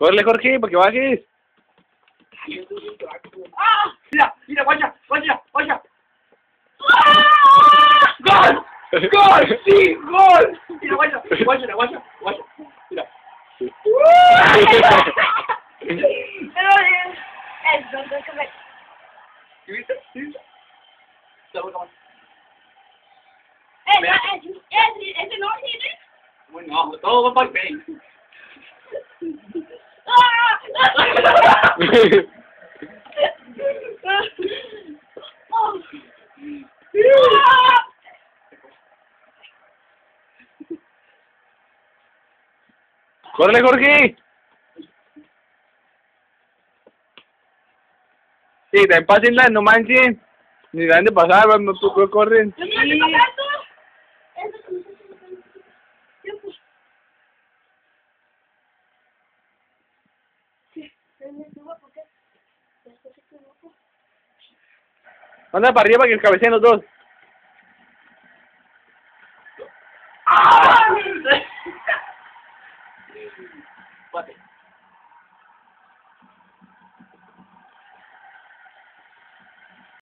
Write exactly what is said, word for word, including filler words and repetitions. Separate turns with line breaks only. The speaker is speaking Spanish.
Corre, Jorge, para que bajes.
¡Ah! Mira, mira, guacha, guacha, guacha. ¡Ah! ¡Gol! ¡Gol! ¡Sí! ¡Gol! Mira, guacha, guacha, guacha, guacha. Mira.
Eso, no se ve.
¿Sí viste? ¿Sí viste? La boca más.
Eh, no, ese, ese, ese no tiene.
Bueno, todo va para el pay.
¡Ah!
Corre, Jorge. Sí, también pásenla, no manchen. Ni dan de pasar, van, no no corren.
¿Yo me estoy pagando?
Anda para arriba para que cabeceen los dos.
¡Ah! Guate.